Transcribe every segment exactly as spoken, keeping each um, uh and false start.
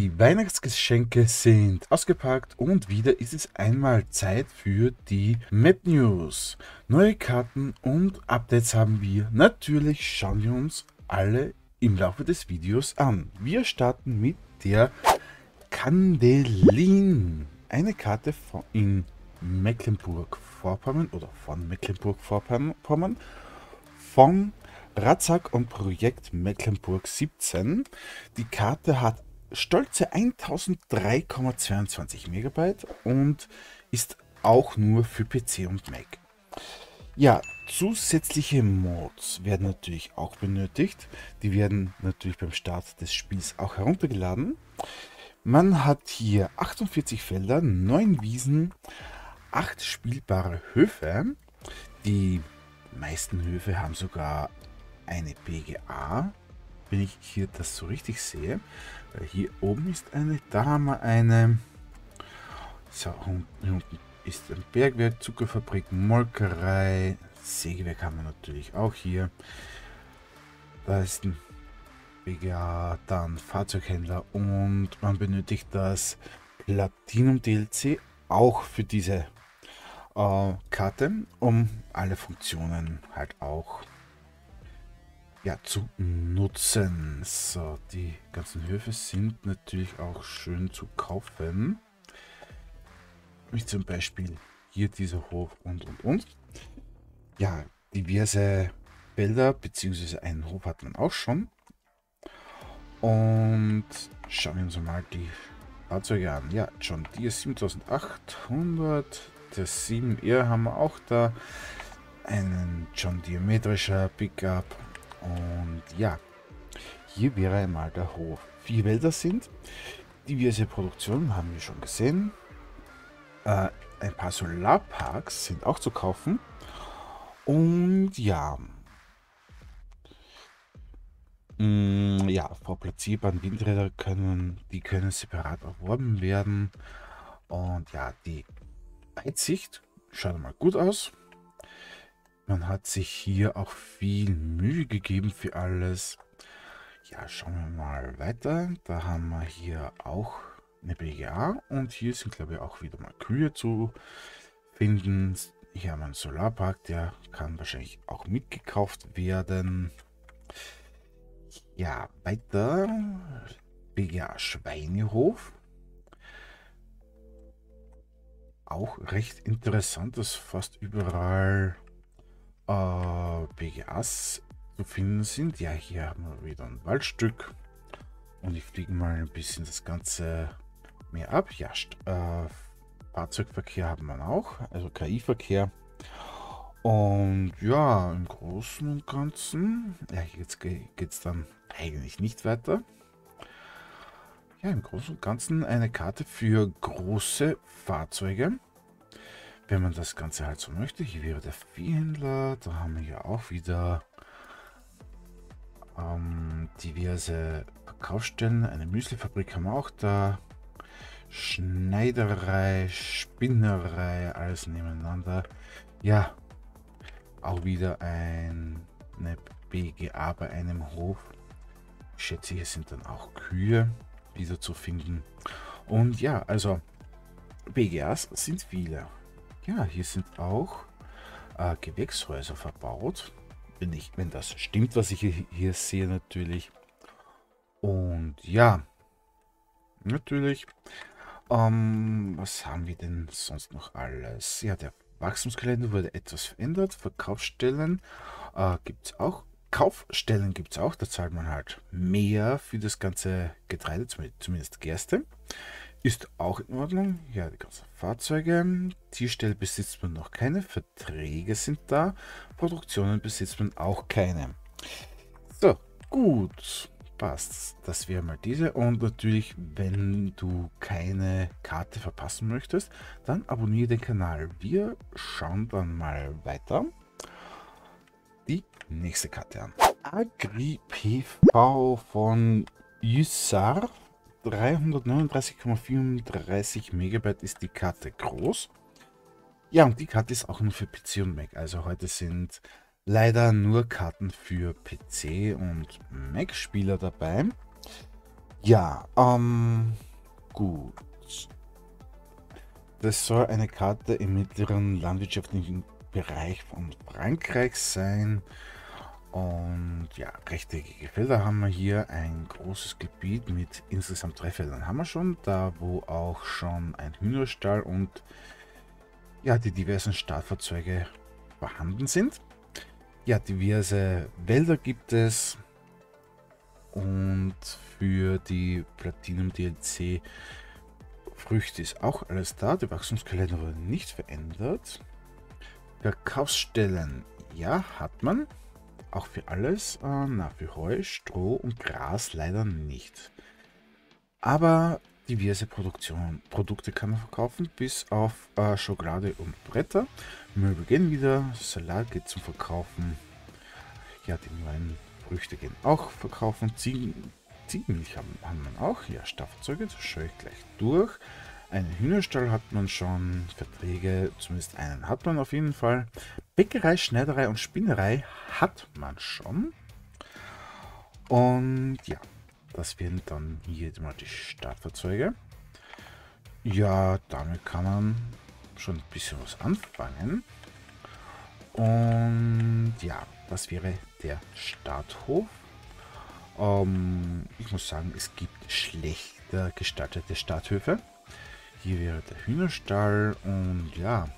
Die Weihnachtsgeschenke sind ausgepackt und wieder ist es einmal Zeit für die Map News. Neue Karten und Updates haben wir. Natürlich schauen wir uns alle im Laufe des Videos an. Wir starten mit der Kandelin. Eine Karte von in Mecklenburg-Vorpommern oder von Mecklenburg-Vorpommern von Ratzak und Projekt Mecklenburg siebzehn. Die Karte hat stolze eintausenddrei Komma zweiundzwanzig Megabyte und ist auch nur für P C und Mac. Ja, zusätzliche Mods werden natürlich auch benötigt. Die werden natürlich beim Start des Spiels auch heruntergeladen. Man hat hier achtundvierzig Felder, neun Wiesen, acht spielbare Höfe. Die meisten Höfe haben sogar eine B G A, wenn ich hier das so richtig sehe. Weil hier oben ist eine, da haben wir eine. So, hier unten ist ein Bergwerk, Zuckerfabrik, Molkerei, Sägewerk haben wir natürlich auch hier. Da ist ein B G A, dann Fahrzeughändler und man benötigt das Platinum D L C auch für diese äh, Karte, um alle Funktionen halt auch ja, zu nutzen. So, die ganzen Höfe sind natürlich auch schön zu kaufen. Wie zum Beispiel hier dieser Hof und und und. Ja, diverse Felder bzw. einen Hof hat man auch schon. Und schauen wir uns mal die Fahrzeuge an. Ja, John Deere siebentausendachthundert, der sieben R haben wir auch da. Einen John Deere metrischer Pickup. Und ja, hier wäre einmal der Hof. Vier Wälder sind. Diverse Produktionen haben wir schon gesehen. Äh, ein paar Solarparks sind auch zu kaufen. Und ja, mh, ja, vor platzierbaren Windräder können, die können separat erworben werden. Und ja, die Weitsicht schaut mal gut aus. Man hat sich hier auch viel Mühe gegeben für alles. Ja, schauen wir mal weiter. Da haben wir hier auch eine B G A und hier sind, glaube ich, auch wieder mal Kühe zu finden. Hier haben wir einen Solarpark, der kann wahrscheinlich auch mitgekauft werden. Ja, weiter. B G A Schweinehof. Auch recht interessant, dass fast überall äh, B G As zu finden sind. Ja, hier haben wir wieder ein Waldstück und ich fliege mal ein bisschen das Ganze mehr ab. Ja, äh, Fahrzeugverkehr haben wir auch, also K I-Verkehr. Und ja, im Großen und Ganzen, ja, jetzt geht es dann eigentlich nicht weiter. Ja, im Großen und Ganzen eine Karte für große Fahrzeuge. Wenn man das Ganze halt so möchte, hier wäre der Viehhändler, da haben wir ja auch wieder ähm, diverse Verkaufsstellen, eine Müslifabrik haben wir auch da, Schneiderei, Spinnerei, alles nebeneinander. Ja, auch wieder ein, eine B G A bei einem Hof. Ich schätze, hier sind dann auch Kühe wieder zu finden. Und ja, also B G As sind viele. Ja, hier sind auch äh, Gewächshäuser verbaut. Wenn, ich, wenn das stimmt, was ich hier, hier sehe natürlich. Und ja, natürlich. Ähm, was haben wir denn sonst noch alles? Ja, der Wachstumskalender wurde etwas verändert. Verkaufsstellen äh, gibt es auch. Kaufstellen gibt es auch. Da zahlt man halt mehr für das ganze Getreide, zumindest Gerste. Ist auch in Ordnung. Ja, die ganzen Fahrzeuge. Tierstelle besitzt man noch keine. Verträge sind da. Produktionen besitzt man auch keine. So, gut. Passt. Das wäre mal diese. Und natürlich, wenn du keine Karte verpassen möchtest, dann abonniere den Kanal. Wir schauen dann mal weiter die nächste Karte an. Agri P V von Yusar. dreihundertneununddreißig Komma vierunddreißig Megabyte ist die Karte groß. Ja, und die Karte ist auch nur für P C und Mac. Also heute sind leider nur Karten für P C und Mac-Spieler dabei. Ja, ähm, gut. Das soll eine Karte im mittleren landwirtschaftlichen Bereich von Frankreich sein. Und ja, rechteckige Felder haben wir hier. Ein großes Gebiet mit insgesamt drei Feldern haben wir schon. Da wo auch schon ein Hühnerstall und ja, die diversen Startfahrzeuge vorhanden sind. Ja, diverse Wälder gibt es. Und für die Platinum D L C Früchte ist auch alles da. Der Wachstumskalender wurde nicht verändert. Verkaufsstellen, ja, hat man. Auch für alles. Äh, na, für Heu, Stroh und Gras leider nicht. Aber diverse Produktion, Produkte kann man verkaufen, bis auf äh, Schokolade und Bretter. Möbel gehen wieder. Salat geht zum Verkaufen. Ja, die neuen Früchte gehen auch verkaufen. Ziegen, Ziegenmilch haben, haben man auch. Ja, Staffelzeuge, das schaue ich gleich durch. Einen Hühnerstall hat man schon. Verträge, zumindest einen hat man auf jeden Fall. Bäckerei, Schneiderei und Spinnerei hat man schon. Und ja, das wären dann hier mal die Startfahrzeuge. Ja, damit kann man schon ein bisschen was anfangen. Und ja, das wäre der Starthof. Ähm, ich muss sagen, es gibt schlechter gestaltete Starthöfe. Hier wäre der Hühnerstall und ja,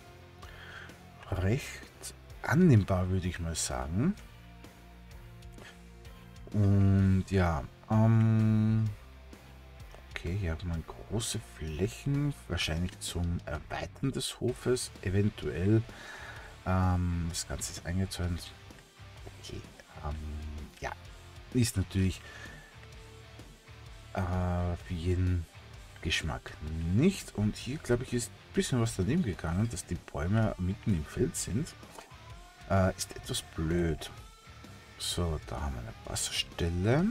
recht annehmbar, würde ich mal sagen. Und ja, ähm, okay, hier haben wir große Flächen, wahrscheinlich zum Erweitern des Hofes, eventuell. Ähm, das Ganze ist eingezäunt. Okay, ähm, ja, ist natürlich äh, für jeden Geschmack nicht. Und hier, glaube ich, ist ein bisschen was daneben gegangen, dass die Bäume mitten im Feld sind. Äh, ist etwas blöd. So, da haben wir eine Wasserstelle.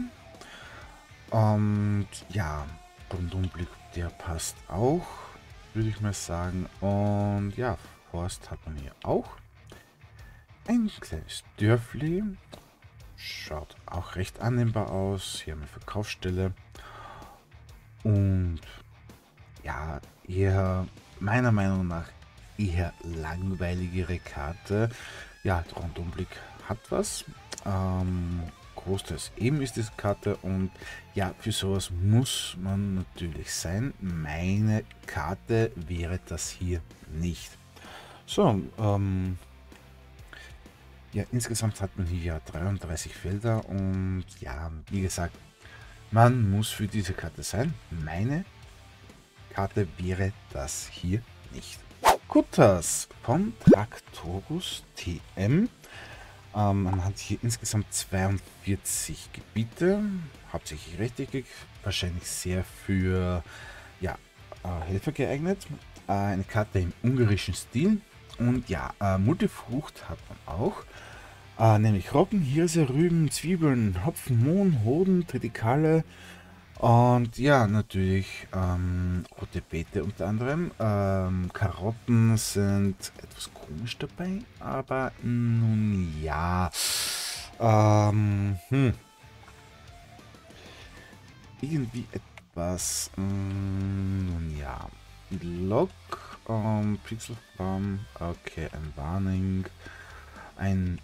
Und ja, Rundumblick, der passt auch, würde ich mal sagen. Und ja, Forst hat man hier auch. Ein kleines Dörfli. Schaut auch recht annehmbar aus. Hier haben wir Verkaufsstelle. Und ja, eher meiner Meinung nach eher langweiligere Karte. Ja, der Rundumblick hat was. Ähm, Großteils eben ist diese Karte und ja, für sowas muss man natürlich sein. Meine Karte wäre das hier nicht. So, ähm, ja, insgesamt hat man hier ja dreiunddreißig Felder und ja, wie gesagt, man muss für diese Karte sein. Meine Karte wäre das hier nicht. Kutas von Traktorus T M. Ähm, man hat hier insgesamt zweiundvierzig Gebiete, hauptsächlich rechteckig, wahrscheinlich sehr für ja, äh, Helfer geeignet. Äh, eine Karte im ungarischen Stil und ja, äh, Multifrucht hat man auch. Äh, nämlich Roggen, Hirse, Rüben, Zwiebeln, Hopfen, Mohn, Hoden, Tritikale und ja, natürlich ähm, rote Beete unter anderem. Ähm, Karotten sind etwas komisch dabei, aber nun ja. Ähm, hm. Irgendwie etwas, ähm, nun ja. Log, ähm, Pixelfarm, okay, ein Warning. Ein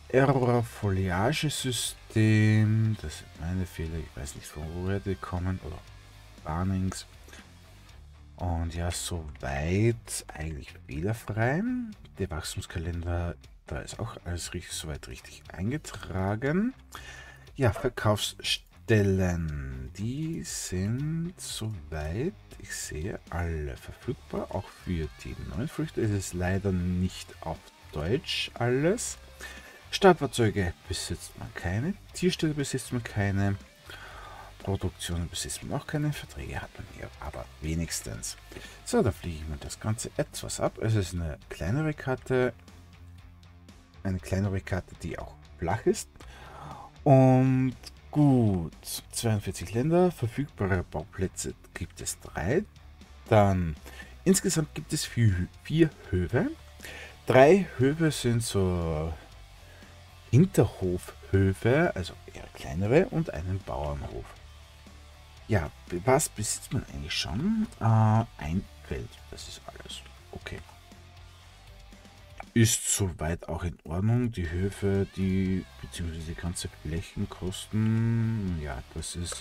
Error-Foliage-System, das sind meine Fehler, ich weiß nicht, von woher die kommen, oder Warnings. Und ja, soweit eigentlich fehlerfrei. Der Wachstumskalender, da ist auch alles richtig, soweit richtig eingetragen. Ja, Verkaufsstellen, die sind soweit, ich sehe, alle verfügbar, auch für die neuen Früchte. Es ist leider nicht auf Deutsch alles. Startfahrzeuge besitzt man keine, Tierställe besitzt man keine, Produktionen besitzt man auch keine, Verträge hat man hier aber wenigstens. So, da fliege ich mir das Ganze etwas ab. Es ist eine kleinere Karte, eine kleinere Karte, die auch flach ist. Und gut, zweiundvierzig Länder, verfügbare Bauplätze gibt es drei. Dann insgesamt gibt es vier, vier Höfe. Drei Höfe sind so Hinterhofhöfe, also eher kleinere, und einen Bauernhof. Ja, was besitzt man eigentlich schon? Äh, ein Feld, das ist alles. Okay. Ist soweit auch in Ordnung. Die Höfe, die beziehungsweise die ganze Flächenkosten, ja, das ist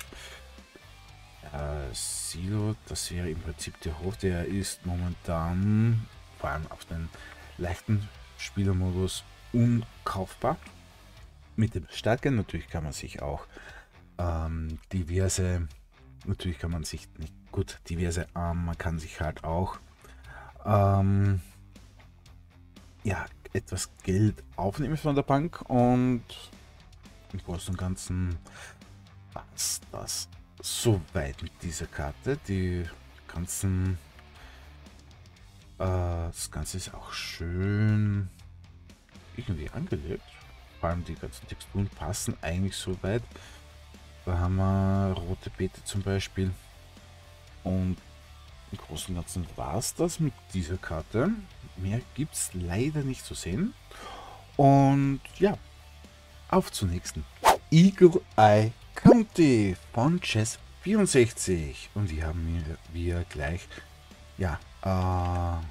äh, Silo, das wäre im Prinzip der Hof, der ist momentan vor allem auf den leichten Spielermodus unkaufbar. Mit dem Stärken natürlich kann man sich auch ähm, diverse, natürlich kann man sich nicht gut diverse, ähm, man kann sich halt auch ähm, ja, etwas Geld aufnehmen von der Bank und im Großen und Ganzen war es das soweit mit dieser Karte. Die ganzen, äh, das Ganze ist auch schön irgendwie angelegt. Vor allem die ganzen Texturen passen eigentlich soweit. Da haben wir rote Beete zum Beispiel. Und im Großen und Ganzen war es das mit dieser Karte. Mehr gibt es leider nicht zu sehen. Und ja, auf zur nächsten. Eagle Eye County von Chess vierundsechzig. Und die haben wir, wir gleich, ja, äh,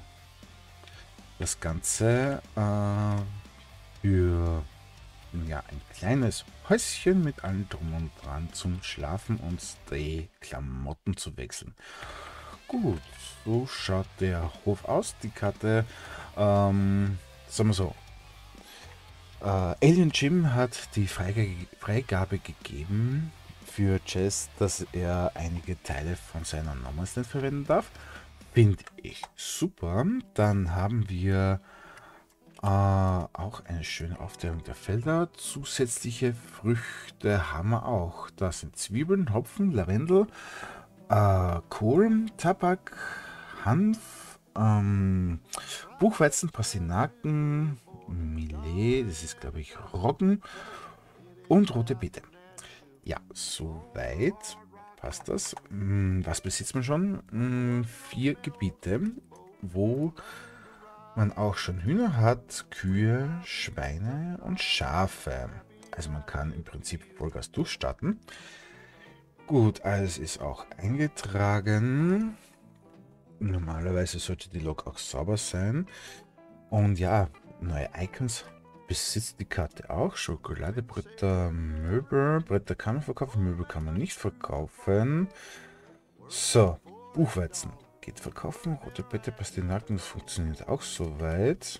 das Ganze äh, für ja, ein kleines Häuschen mit allem drum und dran zum Schlafen und die Klamotten zu wechseln. Gut, so schaut der Hof aus. Die Karte, ähm, sagen wir so, äh, Alien Jim hat die Freige Freigabe gegeben für Chess, dass er einige Teile von seiner Nomadsland verwenden darf. Finde ich super. Dann haben wir äh, auch eine schöne Aufteilung der Felder. Zusätzliche Früchte haben wir auch. Das sind Zwiebeln, Hopfen, Lavendel, äh, Kohl, Tabak, Hanf, ähm, Buchweizen, Pastinaken, Millet, das ist glaube ich Roggen und rote Beete. Ja, soweit passt das. Hm, was besitzt man schon? Hm, vier Gebiete, wo man auch schon Hühner hat, Kühe, Schweine und Schafe. Also man kann im Prinzip Vollgas durchstarten. Gut, alles ist auch eingetragen. Normalerweise sollte die Log auch sauber sein. Und ja, neue Icons besitzt die Karte auch. Schokoladebretter, Möbel. Bretter kann man verkaufen, Möbel kann man nicht verkaufen. So, Buchweizen geht verkaufen. Rote Beete, Pastinaken, das funktioniert auch soweit.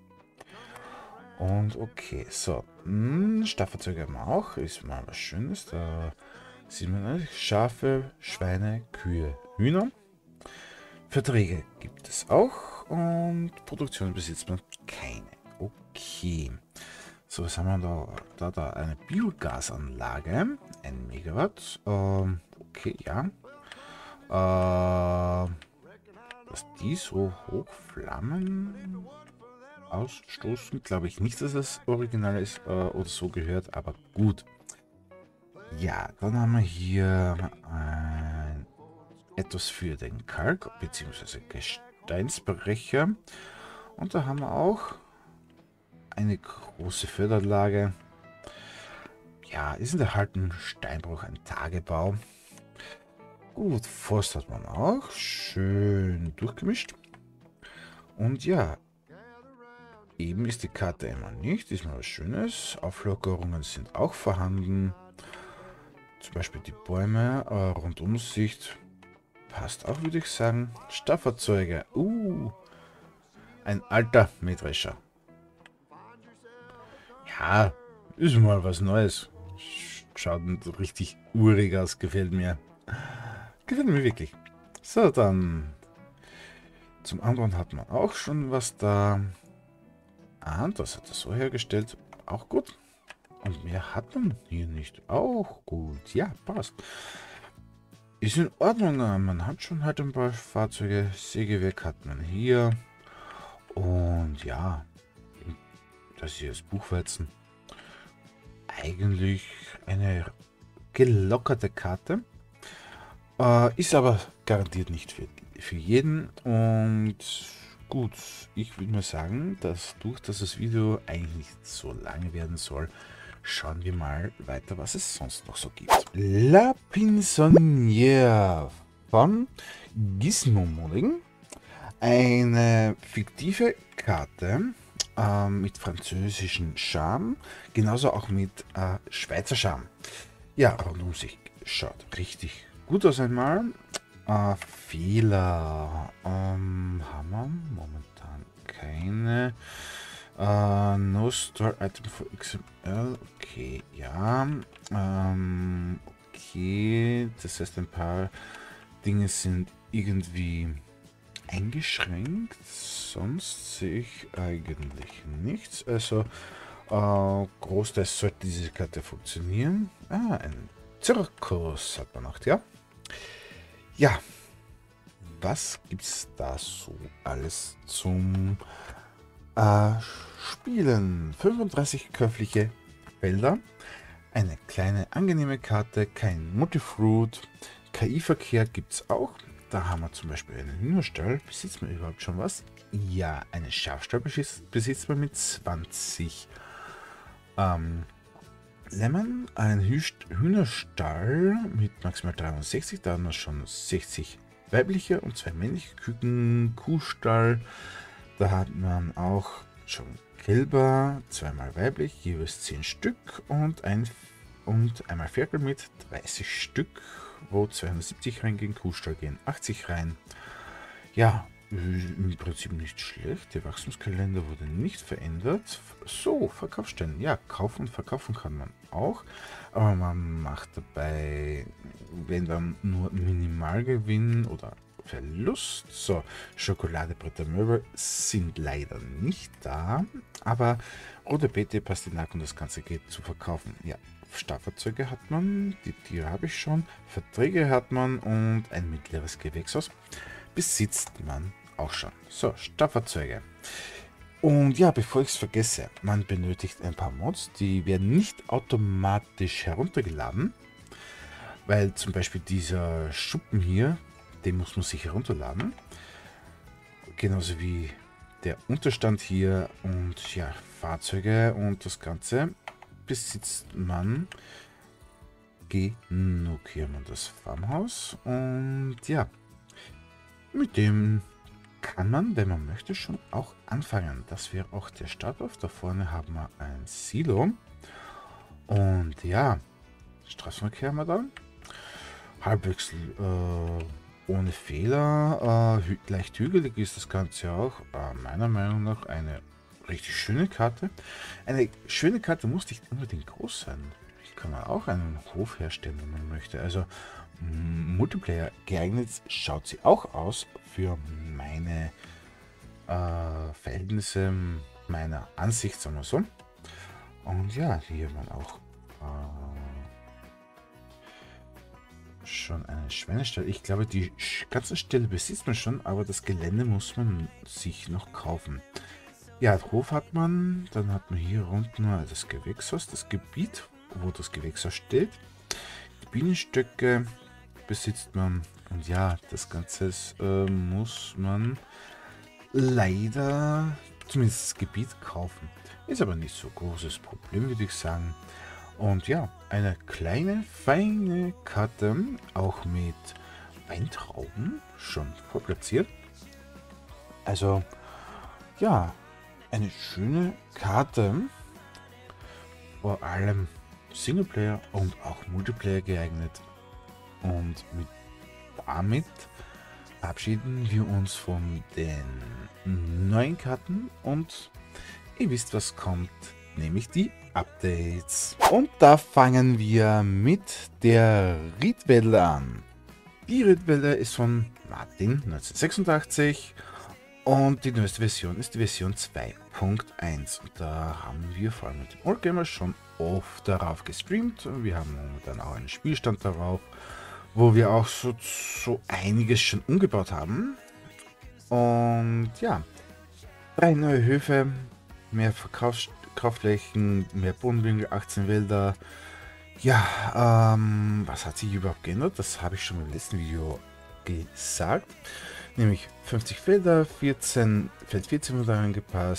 Und okay, so. Hm, Staffelzeuge haben wir auch. Ist mal was Schönes. Da sieht man eigentlich Schafe, Schweine, Kühe, Hühner. Verträge gibt es auch. Und Produktion besitzt man keine. Okay. So, was haben wir da? Da, da eine Biogasanlage. Ein Megawatt. Ähm, okay, ja. Äh, dass die so hoch Flammen ausstoßen, glaube ich nicht, dass das Original ist äh, oder so gehört, aber gut. Ja, dann haben wir hier äh, etwas für den Kalk bzw. Gesteinsbrecher. Und da haben wir auch eine große Förderanlage. Ja, ist in der alten Steinbruch ein Tagebau. Gut, Forst hat man auch. Schön durchgemischt. Und ja, eben ist die Karte immer nicht. Diesmal was Schönes. Auflockerungen sind auch vorhanden. Zum Beispiel die Bäume, äh, Rundumsicht. Passt auch, würde ich sagen. Staffelzeuge. Uh, ein alter Mähdrescher. Ja, ist mal was Neues. Schaut richtig urig aus, gefällt mir. Gefällt mir wirklich. So, dann zum anderen hat man auch schon was da. Ah, das hat er so hergestellt. Auch gut. Und mehr hat man hier nicht. Auch gut. Ja, passt. Ist in Ordnung. Man hat schon halt ein paar Fahrzeuge. Sägewerk hat man hier. Und ja, das hier ist Buchweizen. Eigentlich eine gelockerte Karte. Äh, ist aber garantiert nicht für, für jeden. Und gut, ich würde mal sagen, dass durch dass das Video eigentlich nicht so lange werden soll, schauen wir mal weiter, was es sonst noch so gibt. La Pinsonnière von Gizmo Modding. Eine fiktive Karte äh, mit französischen Charme, genauso auch mit äh, Schweizer Charme. Ja, rundum sich schaut richtig gut aus einmal. Äh, Fehler ähm, haben wir momentan keine. Uh, no store item for X M L. Okay, ja. Ähm, okay, das heißt, ein paar Dinge sind irgendwie eingeschränkt. Sonst sehe ich eigentlich nichts. Also, äh, großteils sollte diese Karte funktionieren. Ah, ein Zirkus hat man noch, ja. Ja. Was gibt's da so alles zum äh, Spielen? fünfunddreißig käufliche Felder, eine kleine angenehme Karte, kein Multifruit, K I-Verkehr gibt es auch. Da haben wir zum Beispiel einen Hühnerstall. Besitzt man überhaupt schon was? Ja, einen Schafstall besitzt man mit zwanzig ähm, Lemon, einen Hühnerstall mit maximal dreiundsechzig, da haben wir schon sechzig weibliche und zwei männliche Küken, Kuhstall, da hat man auch schon Kälber, zweimal weiblich, jeweils zehn Stück und ein und einmal Ferkel mit dreißig Stück, wo zweihundertsiebzig reingehen, Kuhstall gehen achtzig rein. Ja, im Prinzip nicht schlecht. Der Wachstumskalender wurde nicht verändert. So, Verkaufsstellen. Ja, kaufen und verkaufen kann man auch. Aber man macht dabei, wenn dann nur Minimalgewinn oder Verlust. So, Schokolade, Bretter, Möbel sind leider nicht da. Aber rote Beete, Pastinak und das Ganze geht zu verkaufen. Ja, Staffelzeuge hat man, die Tiere habe ich schon, Verträge hat man und ein mittleres Gewächshaus besitzt man auch schon. So, Staffelzeuge. Und ja, bevor ich es vergesse, man benötigt ein paar Mods, die werden nicht automatisch heruntergeladen, weil zum Beispiel dieser Schuppen hier, den muss man sich herunterladen. Genauso wie der Unterstand hier und ja, Fahrzeuge und das Ganze besitzt man. Genug hier haben wir das Farmhaus und ja, mit dem kann man, wenn man möchte, schon auch anfangen. Das wäre auch der Starthof. Da vorne haben wir ein Silo. Und ja, Straßenverkehr haben wir dann. Halbwegs äh, ohne Fehler. Äh, hü leicht hügelig ist das Ganze auch. Äh, meiner Meinung nach eine richtig schöne Karte. Eine schöne Karte muss nicht unbedingt groß sein. Ich kann man auch einen Hof herstellen, wenn man möchte. Also Multiplayer geeignet schaut sie auch aus für meine äh, Verhältnisse, meiner Ansicht, sagen wir so. Und ja, hier man auch äh, schon einen Schweinestall. Ich glaube, die ganze Stelle besitzt man schon, aber das Gelände muss man sich noch kaufen. Ja, den Hof hat man, dann hat man hier unten das Gewächshaus, das Gebiet, wo das Gewächshaus steht. Die Bienenstöcke besitzt man und ja, das Ganze äh, muss man leider zumindest das Gebiet kaufen. Ist aber nicht so großes Problem, würde ich sagen. Und ja, eine kleine, feine Karte, auch mit Weintrauben, schon vorplatziert. Also ja, eine schöne Karte, vor allem Singleplayer und auch Multiplayer geeignet. Und mit, damit verabschieden wir uns von den neuen Karten und ihr wisst, was kommt, nämlich die Updates. Und da fangen wir mit der Riedwälder an. Die Riedwälder ist von Martin neunzehnhundertsechsundachtzig und die neueste Version ist die Version zwei Punkt eins. Und da haben wir vor allem mit dem Oldgamer schon oft darauf gestreamt. Wir haben momentan auch einen Spielstand darauf, wo wir auch so, so einiges schon umgebaut haben. Und ja, drei neue Höfe, mehr Verkaufsflächen, mehr Bodenwinkel, achtzehn Wälder. Ja, ähm, was hat sich überhaupt geändert? Das habe ich schon im letzten Video gesagt. Nämlich fünfzig Felder, vierzehn, Feld vierzehn wurde angepasst.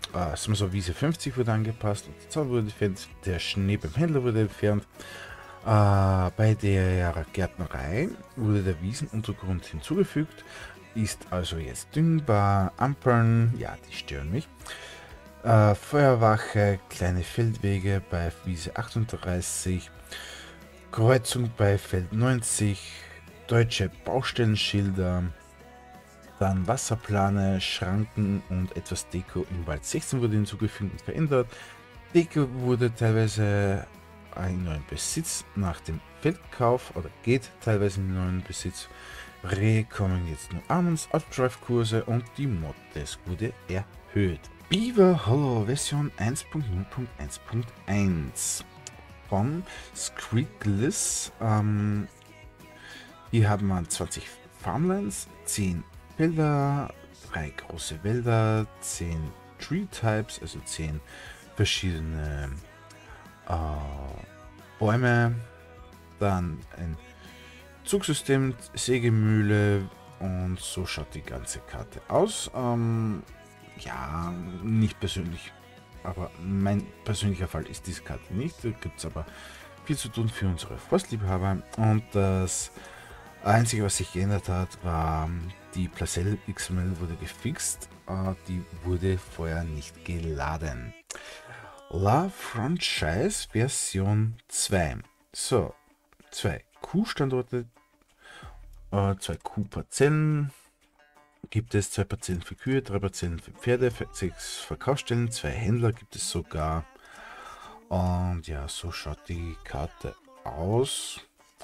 äh, so Wiese fünfzig wurde angepasst und der Zaun wurde entfernt, der Schnee beim Händler wurde entfernt. Äh, bei der Gärtnerei wurde der Wiesenuntergrund hinzugefügt, ist also jetzt düngbar. Ampeln, ja, die stören mich. Äh, Feuerwache, kleine Feldwege bei Wiese achtunddreißig, Kreuzung bei Feld neunzig, deutsche Baustellenschilder, dann Wasserplane, Schranken und etwas Deko im Wald sechzehn wurde hinzugefügt und verändert. Deko wurde teilweise in neuen Besitz nach dem Feldkauf oder geht teilweise in neuen Besitz. Rehe kommen jetzt nur abends, Outdrive-Kurse und die Moddes wurde erhöht. Beaver Hollow Version eins Punkt null Punkt eins Punkt eins von Scriggless. Ähm, hier haben wir zwanzig Farmlands, zehn Felder, drei große Wälder, zehn Tree Types, also zehn verschiedene äh, Bäume, dann ein Zugsystem, Sägemühle und so schaut die ganze Karte aus. Ähm, ja, nicht persönlich, aber mein persönlicher Fall ist diese Karte nicht. Da gibt es aber viel zu tun für unsere Forstliebhaber und das Einzige, was sich geändert hat, war die Placelle X M L wurde gefixt, äh, die wurde vorher nicht geladen. La Franchise Version zwei. So, zwei Kuhstandorte, äh, zwei Kuhparzellen. Gibt es zwei Parzellen für Kühe, drei Parzellen für Pferde, sechs Verkaufsstellen, zwei Händler gibt es sogar. Und ja, so schaut die Karte aus.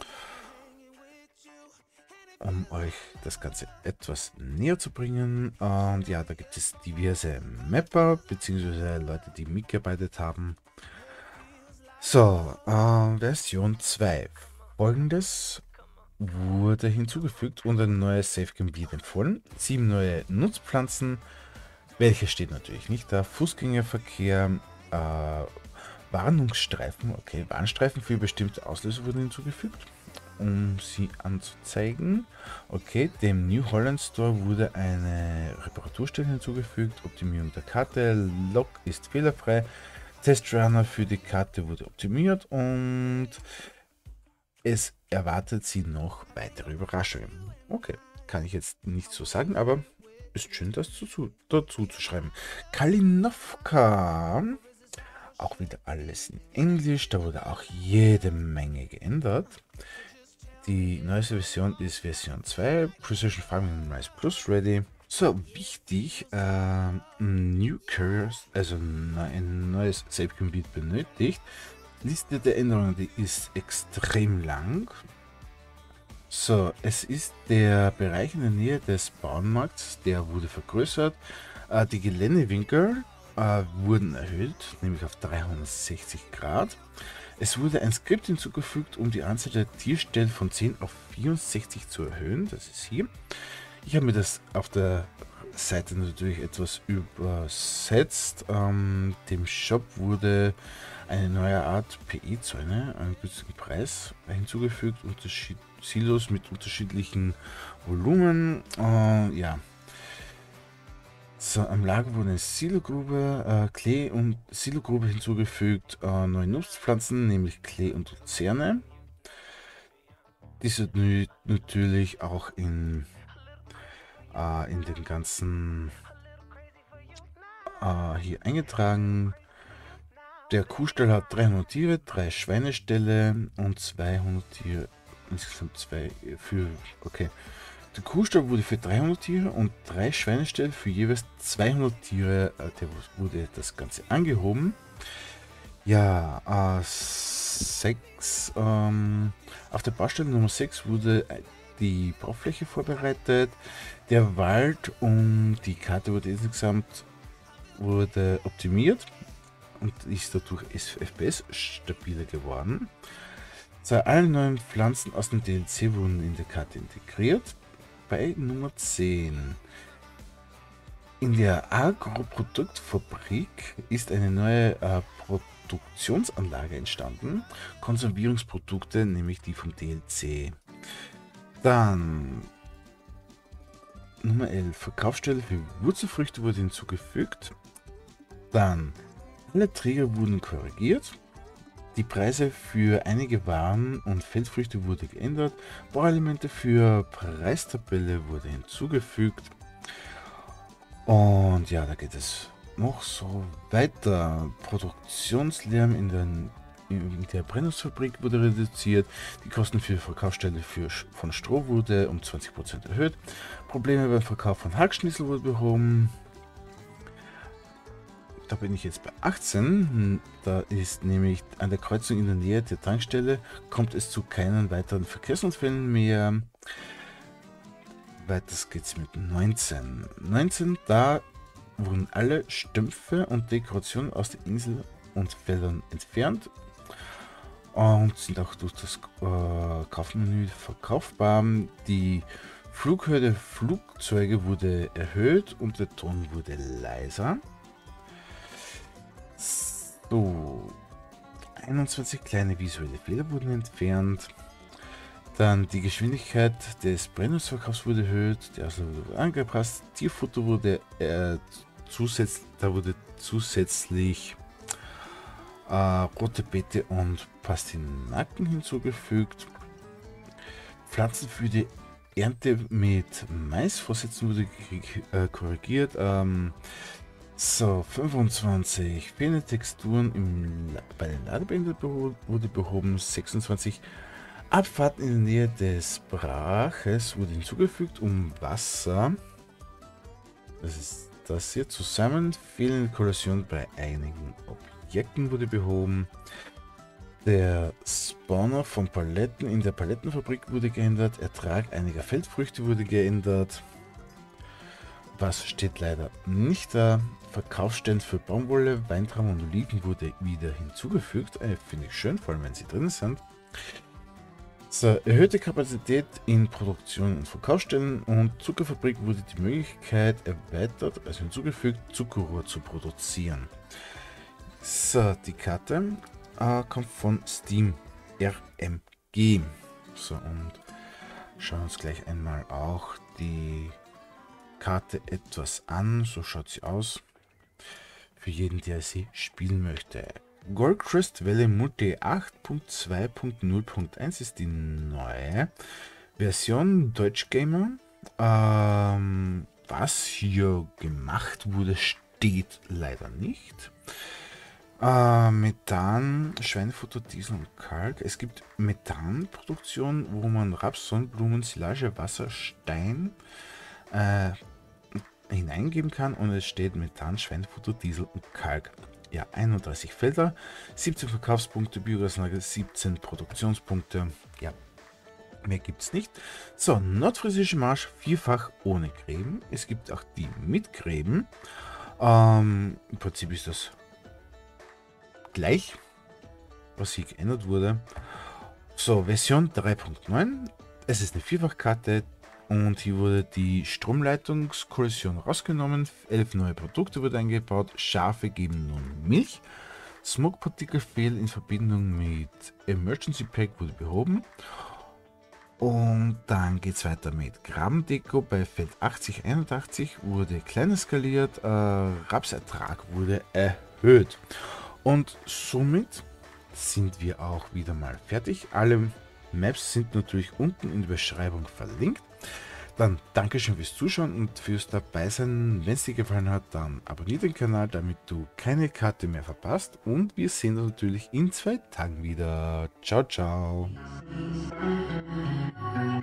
Um euch das Ganze etwas näher zu bringen. Und ja, da gibt es diverse Mapper, beziehungsweise Leute, die mitgearbeitet haben. So, äh, Version zwei. Folgendes wurde hinzugefügt und ein neues Safe Gebiet empfohlen. Sieben neue Nutzpflanzen, welche steht natürlich nicht da. Fußgängerverkehr, äh, Warnungsstreifen, okay, Warnstreifen für bestimmte Auslöser wurden hinzugefügt, um sie anzuzeigen. Okay, dem New Holland Store wurde eine Reparaturstelle hinzugefügt, Optimierung der Karte, Log ist fehlerfrei, Testrunner für die Karte wurde optimiert und es erwartet sie noch weitere Überraschungen. Okay, kann ich jetzt nicht so sagen, aber ist schön, das dazu, dazu zu schreiben. Kalinovka, auch wieder alles in Englisch, da wurde auch jede Menge geändert. Die neueste Version ist Version zwei, Precision Farming Rise Plus Ready. So, wichtig, äh, New Curse, also ein neues Save-Gebiet benötigt. Liste der Änderungen, die ist extrem lang. So, es ist der Bereich in der Nähe des Bauernmarkts, der wurde vergrößert. Äh, die Geländewinkel äh, wurden erhöht, nämlich auf dreihundertsechzig Grad. Es wurde ein Skript hinzugefügt, um die Anzahl der Tierstellen von zehn auf vierundsechzig zu erhöhen. Das ist hier. Ich habe mir das auf der Seite natürlich etwas übersetzt. Ähm, dem Shop wurde eine neue Art P E-Zäune, einen günstigen Preis hinzugefügt, Unterschied Silos mit unterschiedlichen Volumen. Äh, ja. So, am Lager wurde eine Silogrube, äh, Klee und Silogrube hinzugefügt, äh, neue Nutzpflanzen, nämlich Klee und Luzerne. Diese natürlich auch in, äh, in den ganzen äh, hier eingetragen. Der Kuhstall hat dreihundert Tiere, drei Schweineställe und zweihundert Tiere, insgesamt zwei für, okay. Der Kuhstall wurde für dreihundert Tiere und drei Schweineställe für jeweils zweihundert Tiere, äh, der wurde das Ganze angehoben. Ja, äh, sechs, ähm, auf der Baustelle Nummer sechs wurde die Baufläche vorbereitet. Der Wald und die Karte wurde insgesamt wurde optimiert und ist dadurch F P S stabiler geworden. So, alle neuen Pflanzen aus dem D L C wurden in der Karte integriert. Bei Nummer zehn. In der Agroproduktfabrik ist eine neue äh, Produktionsanlage entstanden. Konservierungsprodukte, nämlich die vom D L C. Dann Nummer elf. Verkaufsstelle für Wurzelfrüchte wurde hinzugefügt. Dann, alle Träger wurden korrigiert. Die Preise für einige Waren und Feldfrüchte wurde geändert. Bauelemente für Preistabelle wurde hinzugefügt. Und ja, da geht es noch so weiter. Produktionslärm in, den, in der Brennungsfabrik wurde reduziert. Die Kosten für Verkaufsstelle für, von Stroh wurde um zwanzig Prozent erhöht. Probleme beim Verkauf von Hackschnitzel wurden behoben. Da bin ich jetzt bei achtzehn. Da ist nämlich an der Kreuzung in der Nähe der Tankstelle kommt es zu keinen weiteren Verkehrsunfällen mehr. Weiter geht's mit neunzehn. neunzehn, da wurden alle Stümpfe und Dekorationen aus der Insel und Feldern entfernt und sind auch durch das äh, Kaufmenü verkaufbar. Die Flughöhe der Flugzeuge wurde erhöht und der Ton wurde leiser. So, einundzwanzig kleine visuelle Fehler wurden entfernt. Dann die Geschwindigkeit des Brennungsverkaufs wurde erhöht, die Auslage wurde angepasst, Tierfutter wurde äh, zusätzlich, da wurde zusätzlich äh, rote Beete und Pastinaken hinzugefügt. Pflanzen für die Ernte mit Maisvorsätzen wurde äh, korrigiert. Ähm, So, fünfundzwanzig. Fehlende Texturen im, bei den Ladebändern beho wurde behoben. sechsundzwanzig. Abfahrten in der Nähe des Braches wurde hinzugefügt, um Wasser. Das ist das hier. Zusammen fehlende Kollision bei einigen Objekten wurde behoben. Der Spawner von Paletten in der Palettenfabrik wurde geändert. Ertrag einiger Feldfrüchte wurde geändert. Was steht leider nicht da. Verkaufsstellen für Baumwolle, Weintrauben und Oliven wurde wieder hinzugefügt. Äh, Finde ich schön, vor allem wenn sie drin sind. So, erhöhte Kapazität in Produktion und Verkaufsstellen und Zuckerfabrik wurde die Möglichkeit erweitert, also hinzugefügt, Zuckerrohr zu produzieren. So, die Karte äh, kommt von Steam R M G. So, und schauen uns gleich einmal auch die Karte etwas an. So schaut sie aus. Für jeden, der sie spielen möchte. Goldcrest Valley Multi acht Punkt zwei Punkt null Punkt eins ist die neue Version Deutsch Gamer. Ähm, was hier gemacht wurde, steht leider nicht. Äh, Methan, Schweinefutter, Diesel und Kalk. Es gibt Methanproduktion, wo man Raps, Sonnenblumen, Silage, Wasser, Stein äh, hineingeben kann und es steht Methan, Schweinefutter, Diesel und Kalk. Ja, einunddreißig Felder, siebzehn Verkaufspunkte, Biogasanlage, siebzehn Produktionspunkte. Ja, mehr gibt es nicht. So, nordfriesische Marsch, vierfach ohne Gräben. Es gibt auch die mit Gräben. Ähm, im Prinzip ist das gleich, was hier geändert wurde. So, Version drei Punkt neun. Es ist eine Vierfachkarte. Und hier wurde die Stromleitungskollision rausgenommen. elf neue Produkte wurden eingebaut. Schafe geben nun Milch. Smoke-Partikel-Fail in Verbindung mit Emergency Pack wurde behoben. Und dann geht es weiter mit Grabendeko. Bei Feld achtzig einundachtzig wurde kleiner skaliert. Äh, Rapsertrag wurde erhöht. Und somit sind wir auch wieder mal fertig. Alle Maps sind natürlich unten in der Beschreibung verlinkt. Dann Dankeschön fürs Zuschauen und fürs Dabeisein. Wenn es dir gefallen hat, dann abonniere den Kanal, damit du keine Karte mehr verpasst. Und wir sehen uns natürlich in zwei Tagen wieder. Ciao, ciao.